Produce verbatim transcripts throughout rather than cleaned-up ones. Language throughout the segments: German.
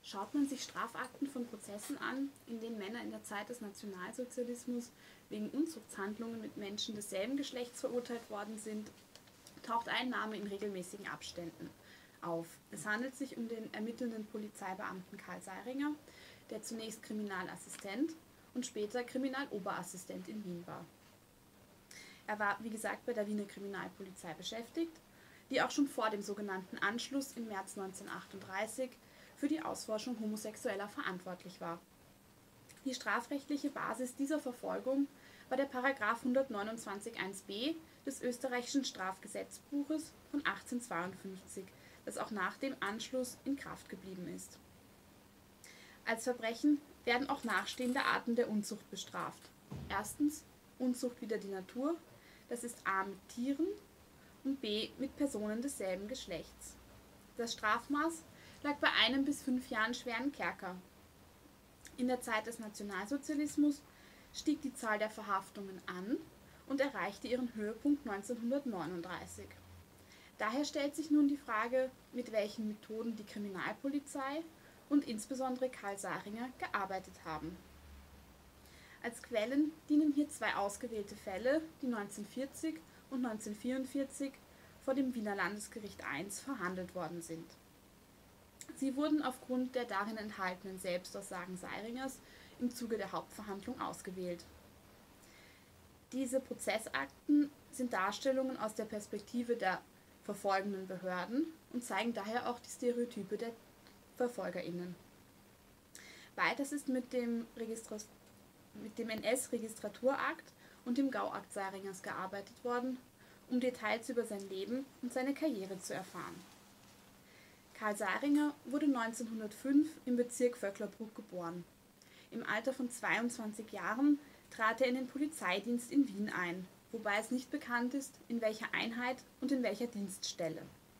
Schaut man sich Strafakten von Prozessen an, in denen Männer in der Zeit des Nationalsozialismus wegen Unzuchtshandlungen mit Menschen desselben Geschlechts verurteilt worden sind, taucht ein Name in regelmäßigen Abständen auf. Es handelt sich um den ermittelnden Polizeibeamten Karl Seiringer, der zunächst Kriminalassistent und später Kriminaloberassistent in Wien war. Er war, wie gesagt, bei der Wiener Kriminalpolizei beschäftigt, die auch schon vor dem sogenannten Anschluss im März neunzehnhundertachtunddreißig für die Ausforschung Homosexueller verantwortlich war. Die strafrechtliche Basis dieser Verfolgung war der Paragraph hundertneunundzwanzig Absatz eins b des österreichischen Strafgesetzbuches von achtzehnhundertzweiundfünfzig, das auch nach dem Anschluss in Kraft geblieben ist. Als Verbrechen werden auch nachstehende Arten der Unzucht bestraft. Erstens Unzucht wider die Natur, das ist a. mit Tieren und b. mit Personen desselben Geschlechts. Das Strafmaß lag bei einem bis fünf Jahren schweren Kerker. In der Zeit des Nationalsozialismus stieg die Zahl der Verhaftungen an und erreichte ihren Höhepunkt neunzehnhundertneununddreißig. Daher stellt sich nun die Frage, mit welchen Methoden die Kriminalpolizei und insbesondere Karl Seiringer gearbeitet haben. Als Quellen dienen hier zwei ausgewählte Fälle, die neunzehnhundertvierzig und neunzehnhundertvierundvierzig vor dem Wiener Landesgericht I verhandelt worden sind. Sie wurden aufgrund der darin enthaltenen Selbstaussagen Seiringers im Zuge der Hauptverhandlung ausgewählt. Diese Prozessakten sind Darstellungen aus der Perspektive der verfolgenden Behörden und zeigen daher auch die Stereotype der VerfolgerInnen. Weiters ist mit dem, Registra- mit dem N S-Registraturakt und dem Gauakt Seiringers gearbeitet worden, um Details über sein Leben und seine Karriere zu erfahren. Karl Seiringer wurde neunzehnhundertfünf im Bezirk Vöcklerbruck geboren. Im Alter von zweiundzwanzig Jahren trat er in den Polizeidienst in Wien ein, wobei es nicht bekannt ist, in welcher Einheit und in welcher Dienststelle.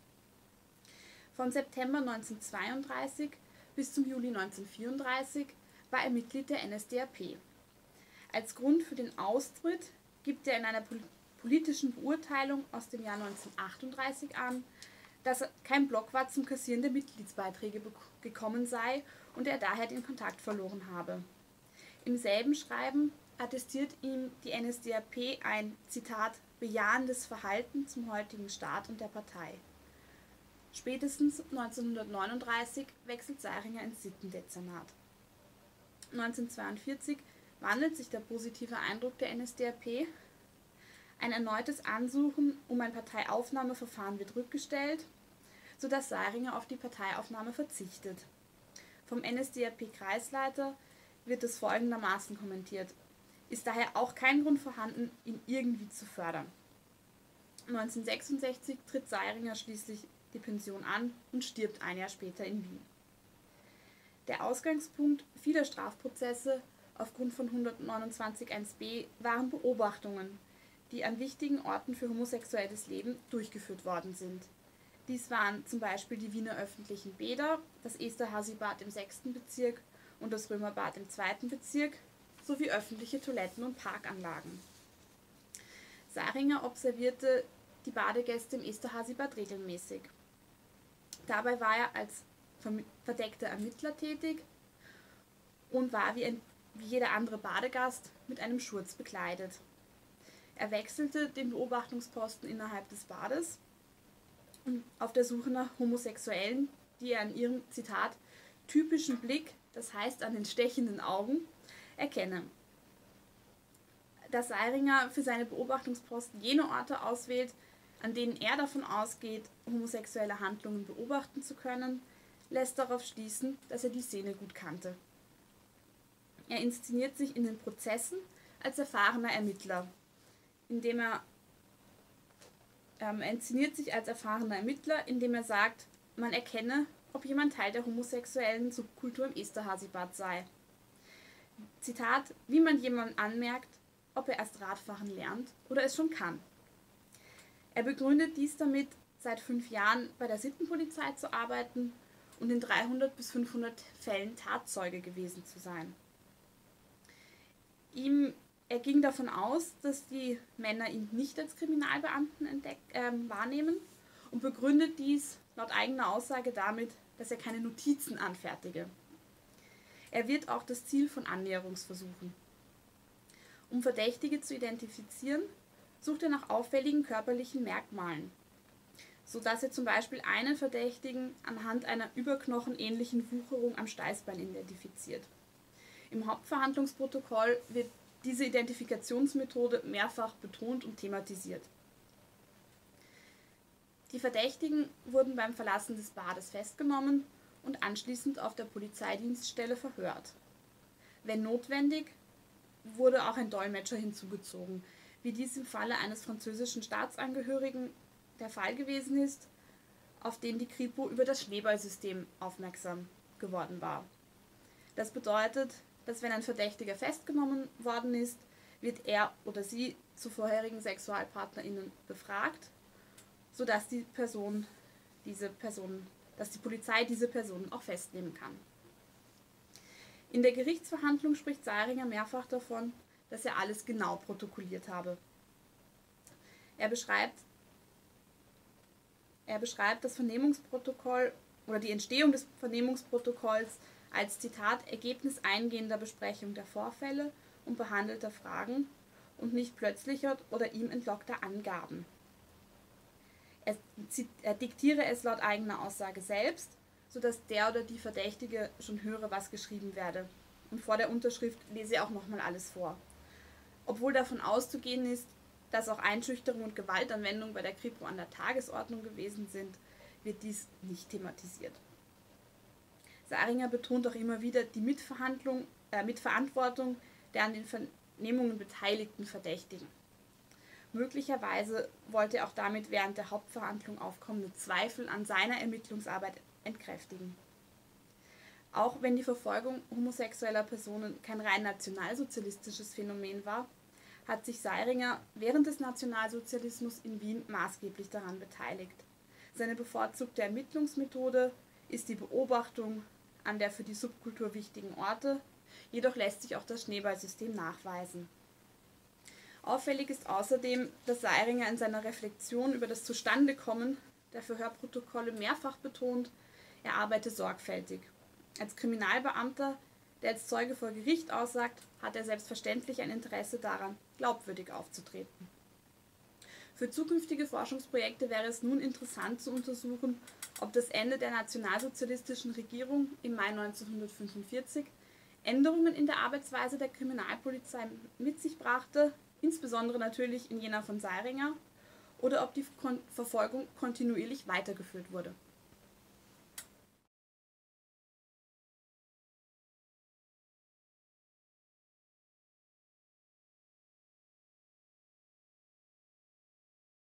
Von September neunzehnhundertzweiunddreißig bis zum Juli neunzehnhundertvierunddreißig war er Mitglied der N S D A P. Als Grund für den Austritt gibt er in einer politischen Beurteilung aus dem Jahr neunzehnhundertachtunddreißig an, dass kein Block war zum Kassieren der Mitgliedsbeiträge gekommen sei und er daher den Kontakt verloren habe. Im selben Schreiben attestiert ihm die N S D A P ein, Zitat, bejahendes Verhalten zum heutigen Staat und der Partei. Spätestens neunzehnhundertneununddreißig wechselt Seiringer ins Sittendezernat. neunzehnhundertzweiundvierzig wandelt sich der positive Eindruck der N S D A P. Ein erneutes Ansuchen um ein Parteiaufnahmeverfahren wird rückgestellt, sodass Seiringer auf die Parteiaufnahme verzichtet. Vom N S D A P-Kreisleiter wird es folgendermaßen kommentiert: Ist daher auch kein Grund vorhanden, ihn irgendwie zu fördern. neunzehnhundertsechsundsechzig tritt Seiringer schließlich die Pension an und stirbt ein Jahr später in Wien. Der Ausgangspunkt vieler Strafprozesse aufgrund von hundertneunundzwanzig Absatz eins b waren Beobachtungen, die an wichtigen Orten für homosexuelles Leben durchgeführt worden sind. Dies waren zum Beispiel die Wiener öffentlichen Bäder, das Esterházibad im sechsten Bezirk und das Römerbad im zweiten Bezirk, sowie öffentliche Toiletten und Parkanlagen. Seiringer observierte die Badegäste im Esterházibad regelmäßig. Dabei war er als verdeckter Ermittler tätig und war wie, ein, wie jeder andere Badegast mit einem Schurz bekleidet. Er wechselte den Beobachtungsposten innerhalb des Bades auf der Suche nach Homosexuellen, die er an ihrem, Zitat, typischen Blick, das heißt an den stechenden Augen, erkenne. Dass Seiringer für seine Beobachtungsposten jene Orte auswählt, an denen er davon ausgeht, homosexuelle Handlungen beobachten zu können, lässt darauf schließen, dass er die Szene gut kannte. Er inszeniert sich in den Prozessen als erfahrener Ermittler, indem er, ähm, er inszeniert sich als erfahrener Ermittler, indem er sagt, man erkenne, ob jemand Teil der homosexuellen Subkultur im Esterházibad sei. Zitat, wie man jemandem anmerkt, ob er erst Radfahren lernt oder es schon kann. Er begründet dies damit, seit fünf Jahren bei der Sittenpolizei zu arbeiten und in dreihundert bis fünfhundert Fällen Tatzeuge gewesen zu sein. Ihm, er ging davon aus, dass die Männer ihn nicht als Kriminalbeamten entdeck, äh, wahrnehmen und begründet dies laut eigener Aussage damit, dass er keine Notizen anfertige. Er wird auch das Ziel von Annäherungsversuchen. Um Verdächtige zu identifizieren, sucht er nach auffälligen körperlichen Merkmalen, sodass er zum Beispiel einen Verdächtigen anhand einer überknochenähnlichen Wucherung am Steißbein identifiziert. Im Hauptverhandlungsprotokoll wird diese Identifikationsmethode mehrfach betont und thematisiert. Die Verdächtigen wurden beim Verlassen des Bades festgenommen und anschließend auf der Polizeidienststelle verhört. Wenn notwendig, wurde auch ein Dolmetscher hinzugezogen, wie dies im Falle eines französischen Staatsangehörigen der Fall gewesen ist, auf den die Kripo über das Schneeballsystem aufmerksam geworden war. Das bedeutet, dass wenn ein Verdächtiger festgenommen worden ist, wird er oder sie zu vorherigen SexualpartnerInnen befragt, sodass die Person diese Person, dass die Polizei diese Person auch festnehmen kann. In der Gerichtsverhandlung spricht Seiringer mehrfach davon, dass er alles genau protokolliert habe. Er beschreibt, er beschreibt das Vernehmungsprotokoll oder die Entstehung des Vernehmungsprotokolls als Zitat Ergebnis eingehender Besprechung der Vorfälle und behandelter Fragen und nicht plötzlicher oder ihm entlockter Angaben. Er, er diktiere es laut eigener Aussage selbst, sodass der oder die Verdächtige schon höre, was geschrieben werde. Und vor der Unterschrift lese er auch nochmal alles vor. Obwohl davon auszugehen ist, dass auch Einschüchterung und Gewaltanwendung bei der Kripo an der Tagesordnung gewesen sind, wird dies nicht thematisiert. Seiringer betont auch immer wieder die Mitverhandlung, äh, Mitverantwortung der an den Vernehmungen beteiligten Verdächtigen. Möglicherweise wollte er auch damit während der Hauptverhandlung aufkommende Zweifel an seiner Ermittlungsarbeit entkräftigen. Auch wenn die Verfolgung homosexueller Personen kein rein nationalsozialistisches Phänomen war, hat sich Seiringer während des Nationalsozialismus in Wien maßgeblich daran beteiligt. Seine bevorzugte Ermittlungsmethode ist die Beobachtung an der für die Subkultur wichtigen Orte, jedoch lässt sich auch das Schneeballsystem nachweisen. Auffällig ist außerdem, dass Seiringer in seiner Reflexion über das Zustandekommen der Verhörprotokolle mehrfach betont, er arbeite sorgfältig. Als Kriminalbeamter, der als Zeuge vor Gericht aussagt, hat er selbstverständlich ein Interesse daran, glaubwürdig aufzutreten. Für zukünftige Forschungsprojekte wäre es nun interessant zu untersuchen, ob das Ende der nationalsozialistischen Regierung im Mai neunzehnhundertfünfundvierzig Änderungen in der Arbeitsweise der Kriminalpolizei mit sich brachte, insbesondere natürlich in jener von Seiringer, oder ob die Kon- Verfolgung kontinuierlich weitergeführt wurde.